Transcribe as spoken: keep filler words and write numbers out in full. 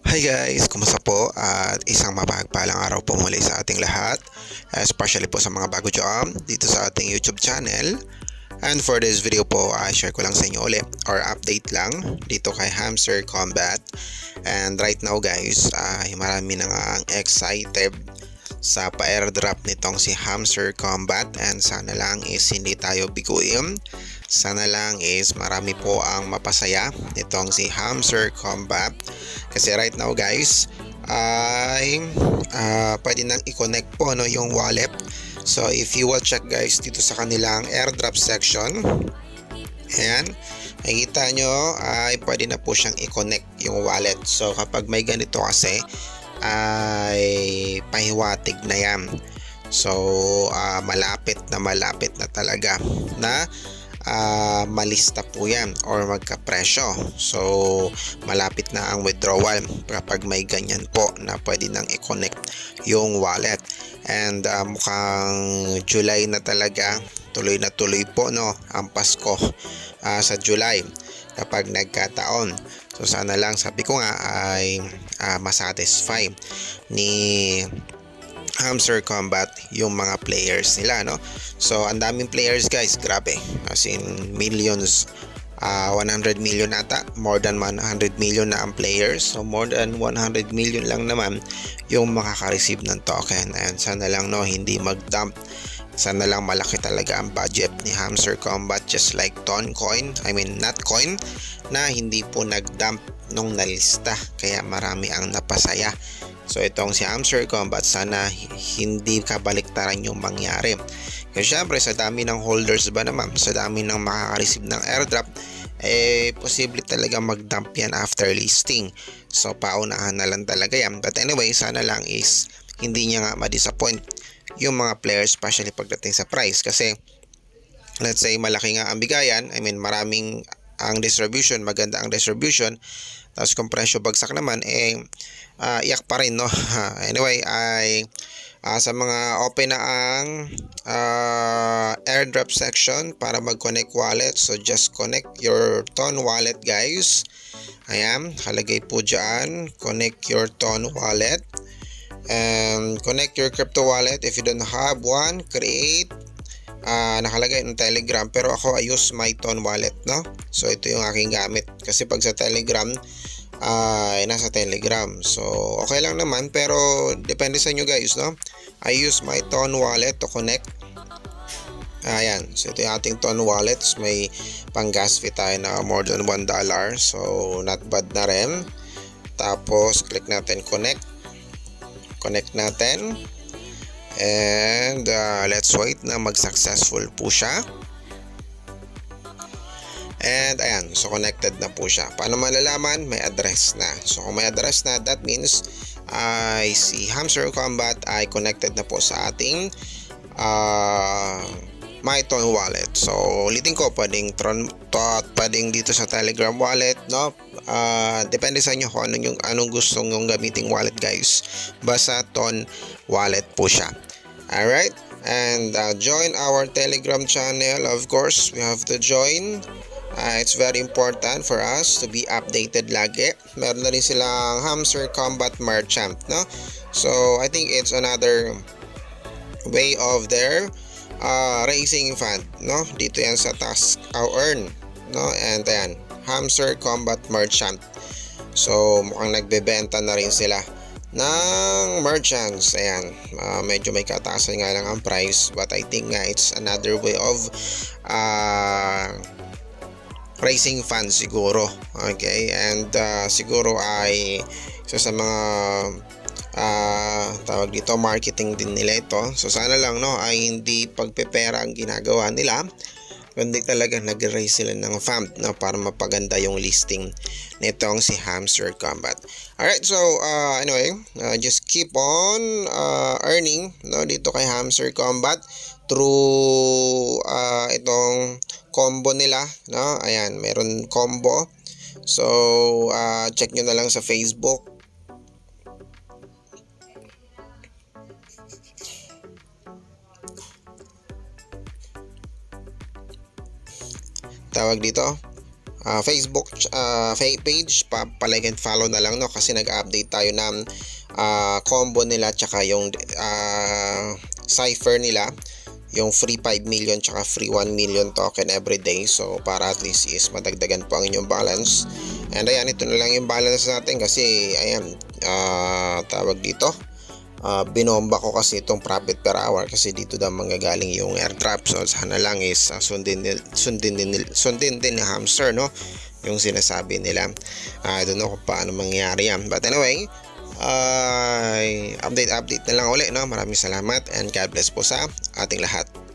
Hi guys, kumusta po? At isang mapagpalang araw po muli sa ating lahat, especially po sa mga bago dyan dito sa ating YouTube channel. And for this video po, uh, share ko lang sa inyo ulit or update lang dito kay Hamster Combat. And right now guys, uh, marami na nga ang excited sa pa-airdrop nitong si Hamster Combat, and sana lang is hindi tayo biguin. Sana lang is marami po ang mapasaya nitong si Hamster Combat, kasi right now guys ay uh, pwede nang i-connect po no, yung wallet. So if you will check guys dito sa kanilang airdrop section, ayan, makikita nyo ay pwede na po siyang i-connect yung wallet. So kapag may ganito kasi ay pahiwatig na yan. So uh, malapit na malapit na talaga na uh, malista po yan or magkapresyo. So malapit na ang withdrawal kapag may ganyan po na pwede nang i-connect yung wallet. And uh, mukhang July na talaga, tuloy na tuloy po no ang Pasko uh, sa July kapag nagkataon. So sana lang, sabi ko nga, ay uh, masatisfy ni Hamster Combat yung mga players nila, no? So ang daming players guys, grabe, as in millions, uh, one hundred million ata, more than one hundred million na ang players. So more than one hundred million lang naman yung makaka-receive ng token, and sana lang no hindi mag-dump. Sana lang malaki talaga ang budget ni Hamster Combat, just like Toncoin, I mean not coin, na hindi po nag-dump nung nalista, kaya marami ang napasaya. So itong si Hamster Combat, sana hindi kabaliktaran yung mangyari. Kasi syempre sa dami ng holders ba naman, sa dami ng makaka-receive ng airdrop, eh posible talaga mag-dump yan after listing. So paunahan na lang talaga yan. But anyway, sana lang is hindi niya nga ma-disappoint yung mga players, especially pagdating sa price. Kasi let's say malaki nga ang bigayan, I mean maraming ang distribution, maganda ang distribution, tapos kung presyo bagsak naman, eh uh, iyak pa rin no. Anyway, ay uh, sa mga open na ang uh, airdrop section para mag-connect wallet, so just connect your Ton wallet guys. Ayan, halagay po dyan, connect your Ton wallet and connect your crypto wallet. If you don't have one, create. Uh, nakalagay ng Telegram, pero ako I use my Ton wallet, no? So ito yung aking gamit, kasi pag sa Telegram ay uh, nasa Telegram, so okay lang naman, pero depende sa inyo guys, no? I use my Ton wallet to connect. Ayan, so ito yung ating Ton wallet. May pang gas fee tayo na more than one dollar, so not bad na rin. Tapos click natin connect, connect natin. And uh, let's wait na mag-successful po siya. And ayan, so connected na po siya. Paano malalaman? May address na. So kung may address na, that means ay uh, si Hamster Combat ay connected na po sa ating uh, my Ton wallet. So ulitin ko, pwedeng Tron, pwedeng dito sa Telegram wallet, no? Uh, depende sa inyo kung anong, yung, anong gusto nyong gamiting wallet guys. Basta Ton wallet po siya. Alright, and uh, join our Telegram channel. Of course, we have to join. Uh, it's very important for us to be updated lagi. Meron na rin silang Hamster Combat Merchant, no? So I think it's another way of their uh, raising fund, no? Dito yan sa task or earn, no? And ayan, Hamster Combat Merchant. So mukhang nagbebenta na rin sila ng merchants. Ayan, uh, medyo may kataasan nga lang ang price, but I think nga it's another way of uh, raising funds siguro. Okay, and uh, siguro ay isa sa mga uh, tawag dito, marketing din nila ito. So sana lang no ay hindi pagpepera ang ginagawa nila, kundi talaga nag-raise sila ng fund, no, para mapaganda yung listing nitong si Hamster Combat. Alright, so uh, anyway, uh, just keep on uh, earning, no, dito kay Hamster Combat through uh, itong combo nila, no? Ayan, meron combo. So uh, check nyo na lang sa Facebook. Tawag dito uh, Facebook uh, page, pa, palike and follow na lang, no, kasi nag-update tayo ng uh, combo nila tsaka yung uh, cipher nila, yung free five million tsaka free one million token everyday. So para at least is madagdagan po ang inyong balance. And ayan, ito na lang yung balance natin kasi ayan, uh, tawag dito, Uh, binomba ko kasi itong profit per hour kasi dito daw manggagaling yung airdrop. So sana lang is uh, sundin, sundin, sundin, sundin din ni Hamster, no, yung sinasabi nila. I uh, don't know kung paano mangyari yan, but anyway, uh, update update na lang ulit, no. Maraming salamat and God bless po sa ating lahat.